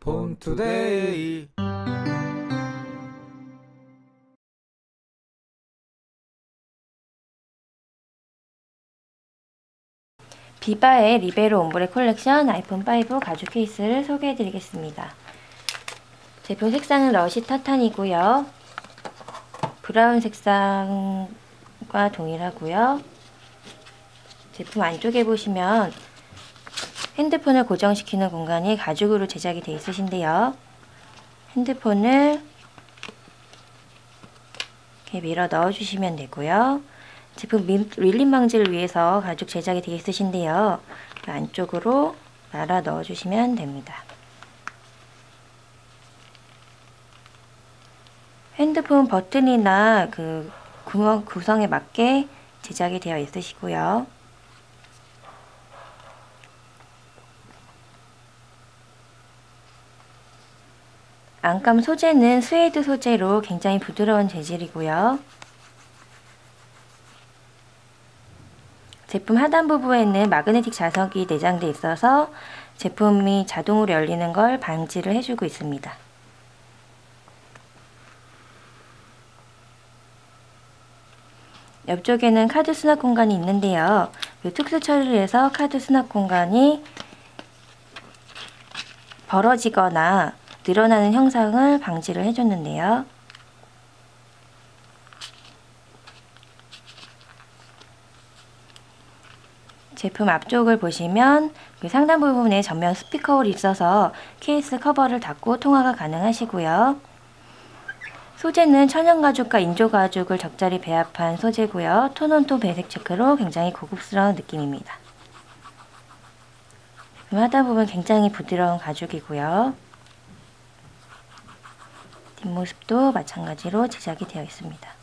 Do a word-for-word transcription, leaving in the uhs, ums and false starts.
폰투데이. 비바의 리베로 옴브레 콜렉션 아이폰 파이브 가죽 케이스를 소개해 드리겠습니다. 제품 색상은 러시 타탄이고요. 브라운 색상과 동일하고요. 제품 안쪽에 보시면 핸드폰을 고정시키는 공간이 가죽으로 제작이 되어 있으신데요. 핸드폰을 이렇게 밀어 넣어주시면 되고요. 제품 릴림 방지를 위해서 가죽 제작이 되어 있으신데요. 안쪽으로 말아 넣어주시면 됩니다. 핸드폰 버튼이나 그 구멍 구성에 맞게 제작이 되어 있으시고요. 안감 소재는 스웨이드 소재로 굉장히 부드러운 재질이고요. 제품 하단 부분에는 마그네틱 자석이 내장되어 있어서 제품이 자동으로 열리는 걸 방지를 해주고 있습니다. 옆쪽에는 카드 수납 공간이 있는데요. 이 특수 처리를 해서 카드 수납 공간이 벌어지거나 늘어나는 형상을 방지를 해줬는데요. 제품 앞쪽을 보시면 그 상단 부분에 전면 스피커홀이 있어서 케이스 커버를 닫고 통화가 가능하시고요. 소재는 천연가죽과 인조가죽을 적절히 배합한 소재고요. 톤온톤 배색 체크로 굉장히 고급스러운 느낌입니다. 하단 부분 굉장히 부드러운 가죽이고요. 뒷모습도 마찬가지로 제작이 되어 있습니다.